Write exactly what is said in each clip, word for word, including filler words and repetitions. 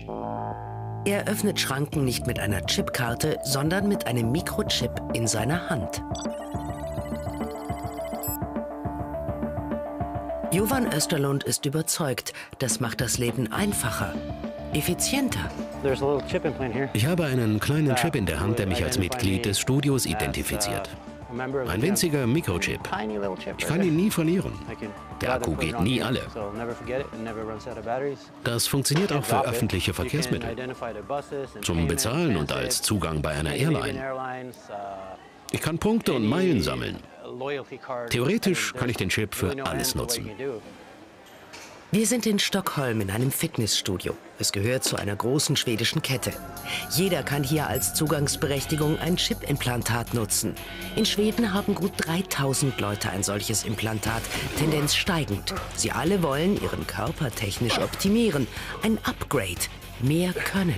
Er öffnet Schranken nicht mit einer Chipkarte, sondern mit einem Mikrochip in seiner Hand. Jovan Österlund ist überzeugt, das macht das Leben einfacher, effizienter. Ich habe einen kleinen Chip in der Hand, der mich als Mitglied des Studios identifiziert. Ein winziger Mikrochip. Ich kann ihn nie verlieren. Der Akku geht nie alle. Das funktioniert auch für öffentliche Verkehrsmittel. Zum Bezahlen und als Zugang bei einer Airline. Ich kann Punkte und Meilen sammeln. Theoretisch kann ich den Chip für alles nutzen. Wir sind in Stockholm in einem Fitnessstudio. Es gehört zu einer großen schwedischen Kette. Jeder kann hier als Zugangsberechtigung ein Chip-Implantat nutzen. In Schweden haben gut dreitausend Leute ein solches Implantat, Tendenz steigend. Sie alle wollen ihren Körper technisch optimieren. Ein Upgrade, mehr können.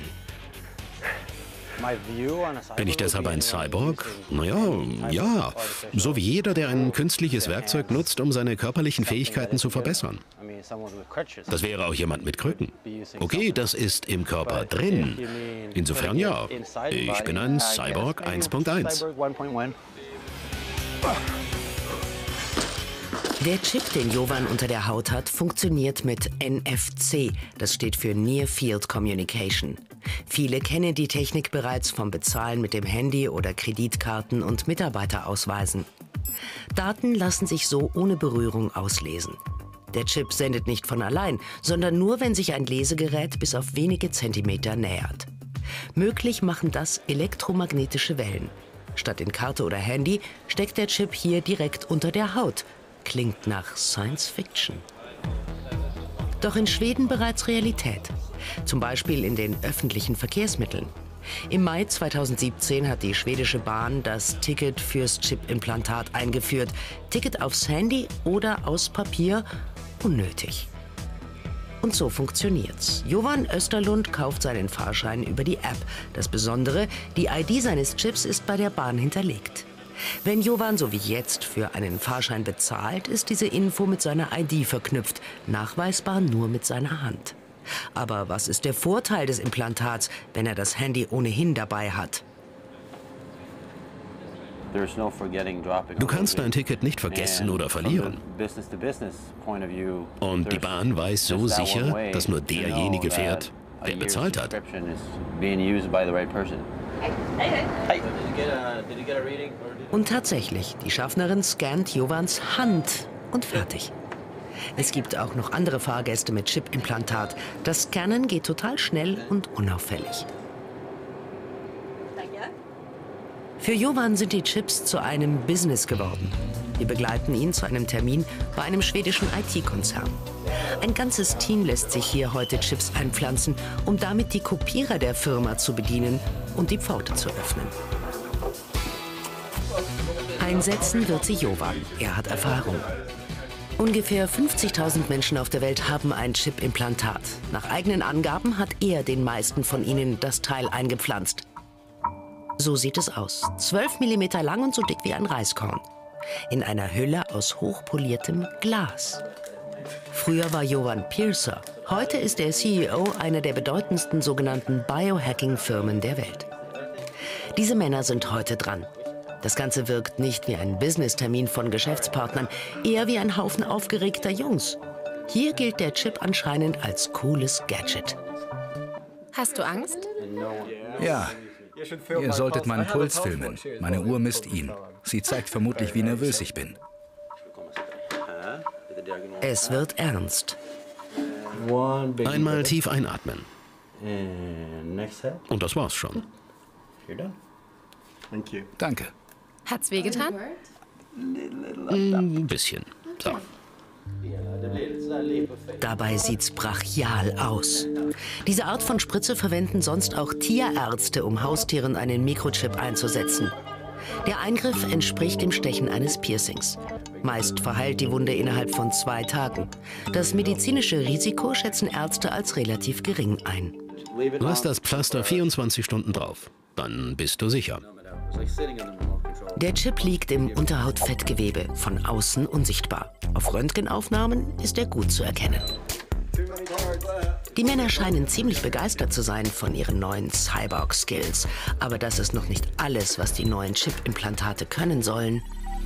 Bin ich deshalb ein Cyborg? Naja, ja. So wie jeder, der ein künstliches Werkzeug nutzt, um seine körperlichen Fähigkeiten zu verbessern. Das wäre auch jemand mit Krücken. Okay, das ist im Körper drin. Insofern ja. Ich bin ein Cyborg eins Punkt eins. Der Chip, den Jovan unter der Haut hat, funktioniert mit N F C. Das steht für Near Field Communication. Viele kennen die Technik bereits vom Bezahlen mit dem Handy oder Kreditkarten und Mitarbeiterausweisen. Daten lassen sich so ohne Berührung auslesen. Der Chip sendet nicht von allein, sondern nur, wenn sich ein Lesegerät bis auf wenige Zentimeter nähert. Möglich machen das elektromagnetische Wellen. Statt in Karte oder Handy steckt der Chip hier direkt unter der Haut. Klingt nach Science Fiction. Doch in Schweden bereits Realität. Zum Beispiel in den öffentlichen Verkehrsmitteln. Im Mai zweitausendsiebzehn hat die schwedische Bahn das Ticket fürs Chip-Implantat eingeführt. Ticket aufs Handy oder aus Papier? Unnötig. Und so funktioniert's. Jovan Österlund kauft seinen Fahrschein über die App. Das Besondere, die I D seines Chips ist bei der Bahn hinterlegt. Wenn Jovan so wie jetzt für einen Fahrschein bezahlt, ist diese Info mit seiner I D verknüpft, nachweisbar nur mit seiner Hand. Aber was ist der Vorteil des Implantats, wenn er das Handy ohnehin dabei hat? Du kannst dein Ticket nicht vergessen oder verlieren. Und die Bahn weiß so sicher, dass nur derjenige fährt, der bezahlt hat. Und tatsächlich, die Schaffnerin scannt Jovans Hand und fertig. Es gibt auch noch andere Fahrgäste mit Chip-Implantat. Das Scannen geht total schnell und unauffällig. Für Jovan sind die Chips zu einem Business geworden. Wir begleiten ihn zu einem Termin bei einem schwedischen I T-Konzern. Ein ganzes Team lässt sich hier heute Chips einpflanzen, um damit die Kopierer der Firma zu bedienen und die Pforte zu öffnen. Einsetzen wird sie Jovan. Er hat Erfahrung. Ungefähr fünfzigtausend Menschen auf der Welt haben ein Chip-Implantat. Nach eigenen Angaben hat er den meisten von ihnen das Teil eingepflanzt. So sieht es aus. zwölf Millimeter lang und so dick wie ein Reiskorn. In einer Hülle aus hochpoliertem Glas. Früher war Jovan Piercer. Heute ist er C E O einer der bedeutendsten sogenannten Biohacking-Firmen der Welt. Diese Männer sind heute dran. Das Ganze wirkt nicht wie ein Business-Termin von Geschäftspartnern, eher wie ein Haufen aufgeregter Jungs. Hier gilt der Chip anscheinend als cooles Gadget. Hast du Angst? Ja. Ihr solltet meinen Puls filmen. Meine Uhr misst ihn. Sie zeigt vermutlich, wie nervös ich bin. Es wird ernst. Einmal tief einatmen. Und das war's schon. Danke. Hat's wehgetan? Ein bisschen. So. Dabei sieht's brachial aus. Diese Art von Spritze verwenden sonst auch Tierärzte, um Haustieren einen Mikrochip einzusetzen. Der Eingriff entspricht dem Stechen eines Piercings. Meist verheilt die Wunde innerhalb von zwei Tagen. Das medizinische Risiko schätzen Ärzte als relativ gering ein. Lass das Pflaster vierundzwanzig Stunden drauf. Dann bist du sicher. Der Chip liegt im Unterhautfettgewebe, von außen unsichtbar. Auf Röntgenaufnahmen ist er gut zu erkennen. Die Männer scheinen ziemlich begeistert zu sein von ihren neuen Cyborg-Skills. Aber das ist noch nicht alles, was die neuen Chip-Implantate können sollen.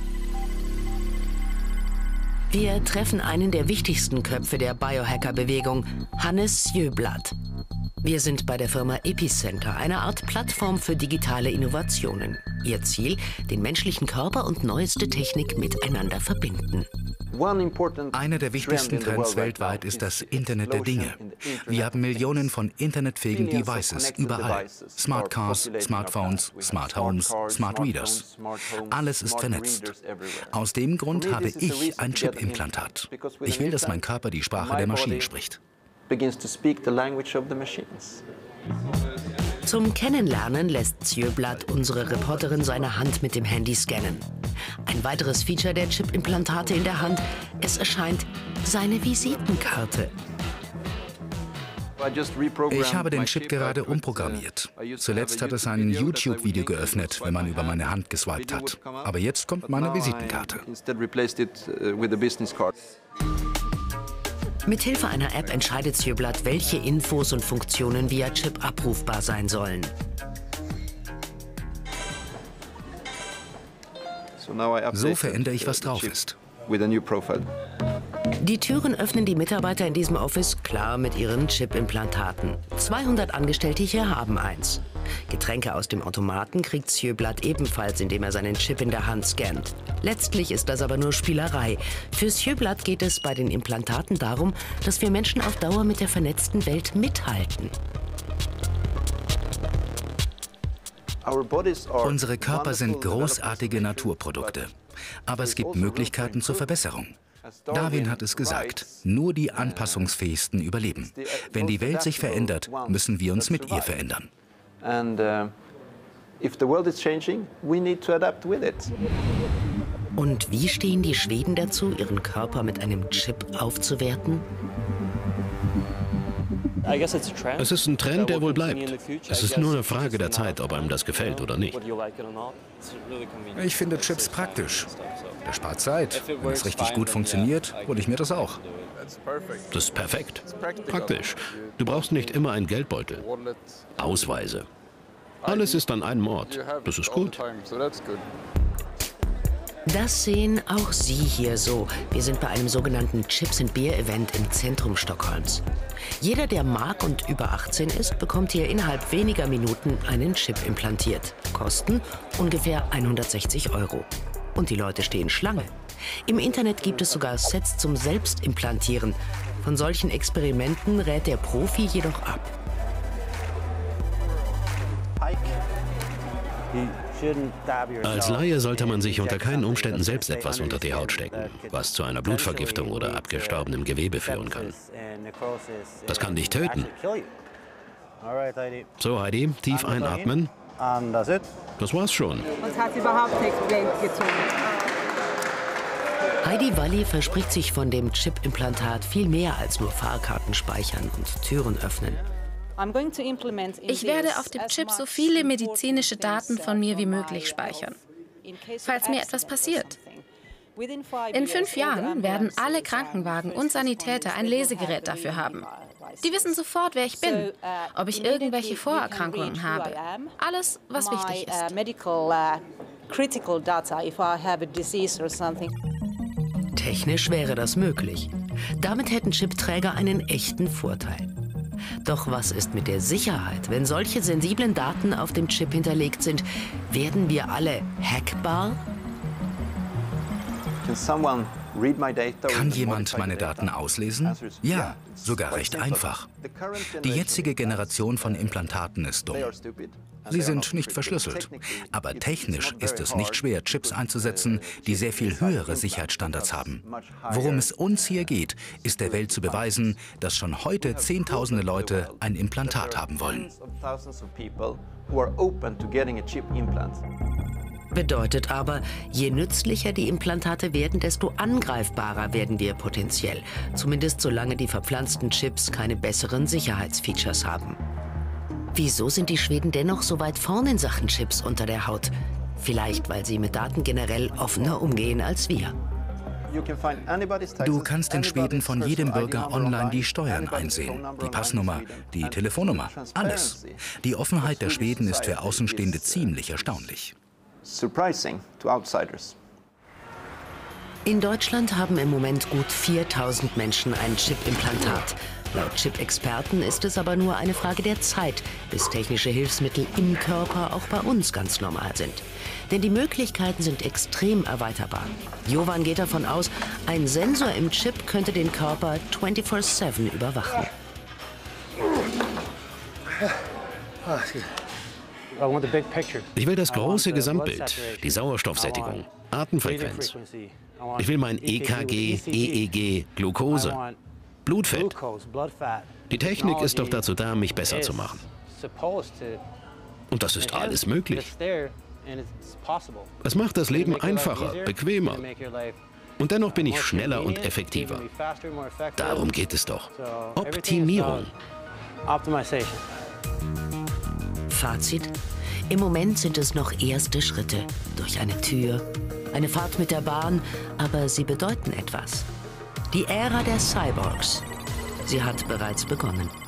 Wir treffen einen der wichtigsten Köpfe der Biohacker-Bewegung, Hannes Sjöblad. Wir sind bei der Firma Epicenter, einer Art Plattform für digitale Innovationen. Ihr Ziel, den menschlichen Körper und neueste Technik miteinander verbinden. Einer der wichtigsten Trends weltweit ist das Internet der Dinge. Wir haben Millionen von internetfähigen Devices überall. Smart Cars, Smartphones, Smart Homes, Smart Readers. Alles ist vernetzt. Aus dem Grund habe ich ein Chip-Implantat. Ich will, dass mein Körper die Sprache der Maschinen spricht. Zum Kennenlernen lässt Sjöblad unsere Reporterin seine Hand mit dem Handy scannen. Ein weiteres Feature der Chip-Implantate in der Hand: Es erscheint seine Visitenkarte. Ich habe den Chip gerade umprogrammiert. Zuletzt hat es ein YouTube-Video geöffnet, wenn man über meine Hand geswiped hat. Aber jetzt kommt meine Visitenkarte. Mithilfe einer App entscheidet Sjöblad, welche Infos und Funktionen via Chip abrufbar sein sollen. So verändere ich, was drauf ist. Die Türen öffnen die Mitarbeiter in diesem Office klar mit ihren Chip-Implantaten. zweihundert Angestellte hier haben eins. Getränke aus dem Automaten kriegt Sjöblad ebenfalls, indem er seinen Chip in der Hand scannt. Letztlich ist das aber nur Spielerei. Für Sjöblad geht es bei den Implantaten darum, dass wir Menschen auf Dauer mit der vernetzten Welt mithalten. Unsere Körper sind großartige Naturprodukte. Aber es gibt Möglichkeiten zur Verbesserung. Darwin hat es gesagt, nur die Anpassungsfähigsten überleben. Wenn die Welt sich verändert, müssen wir uns mit ihr verändern. Und wie stehen die Schweden dazu, ihren Körper mit einem Chip aufzuwerten? Es ist ein Trend, der wohl bleibt. Es ist nur eine Frage der Zeit, ob einem das gefällt oder nicht. Ich finde Chips praktisch. Der spart Zeit. Wenn es richtig gut funktioniert, hole ich mir das auch. Das ist perfekt. Praktisch. Du brauchst nicht immer einen Geldbeutel. Ausweise. Alles ist an einem Ort. Das ist gut. Das sehen auch Sie hier so. Wir sind bei einem sogenannten Chips and Beer Event im Zentrum Stockholms. Jeder, der mag und über achtzehn ist, bekommt hier innerhalb weniger Minuten einen Chip implantiert. Kosten ungefähr hundertsechzig Euro. Und die Leute stehen Schlange. Im Internet gibt es sogar Sets zum Selbstimplantieren. Von solchen Experimenten rät der Profi jedoch ab. Als Laie sollte man sich unter keinen Umständen selbst etwas unter die Haut stecken, was zu einer Blutvergiftung oder abgestorbenem Gewebe führen kann. Das kann dich töten. So, Heidi, tief einatmen. Das war's schon. Uns hat überhaupt nichts gezogen. Heidi Walli verspricht sich von dem Chip-Implantat viel mehr als nur Fahrkarten speichern und Türen öffnen. Ich werde auf dem Chip so viele medizinische Daten von mir wie möglich speichern, falls mir etwas passiert. In fünf Jahren werden alle Krankenwagen und Sanitäter ein Lesegerät dafür haben. Die wissen sofort, wer ich bin, ob ich irgendwelche Vorerkrankungen habe. Alles, was wichtig ist. Technisch wäre das möglich. Damit hätten Chipträger einen echten Vorteil. Doch was ist mit der Sicherheit? Wenn solche sensiblen Daten auf dem Chip hinterlegt sind, werden wir alle hackbar? Kann jemand meine Daten auslesen? Ja, sogar recht einfach. Die jetzige Generation von Implantaten ist dumm. Sie sind nicht verschlüsselt. Aber technisch ist es nicht schwer, Chips einzusetzen, die sehr viel höhere Sicherheitsstandards haben. Worum es uns hier geht, ist der Welt zu beweisen, dass schon heute Zehntausende Leute ein Implantat haben wollen. Bedeutet aber, je nützlicher die Implantate werden, desto angreifbarer werden wir potenziell. Zumindest solange die verpflanzten Chips keine besseren Sicherheitsfeatures haben. Wieso sind die Schweden dennoch so weit vorn in Sachen Chips unter der Haut? Vielleicht, weil sie mit Daten generell offener umgehen als wir. Du kannst in Schweden von jedem Bürger online die Steuern einsehen, die Passnummer, die Telefonnummer, alles. Die Offenheit der Schweden ist für Außenstehende ziemlich erstaunlich. In Deutschland haben im Moment gut viertausend Menschen ein Chip-Implantat. Laut Chip-Experten ist es aber nur eine Frage der Zeit, bis technische Hilfsmittel im Körper auch bei uns ganz normal sind. Denn die Möglichkeiten sind extrem erweiterbar. Jovan geht davon aus, ein Sensor im Chip könnte den Körper vierundzwanzig sieben überwachen. Ich will das große Gesamtbild, die Sauerstoffsättigung, Atemfrequenz. Ich will mein E K G, E E G, Glucose, Blutfett. Die Technik ist doch dazu da, mich besser zu machen. Und das ist alles möglich. Es macht das Leben einfacher, bequemer. Und dennoch bin ich schneller und effektiver. Darum geht es doch. Optimierung. Fazit: Im Moment sind es noch erste Schritte. Durch eine Tür, eine Fahrt mit der Bahn, aber sie bedeuten etwas. Die Ära der Cyborgs, sie hat bereits begonnen.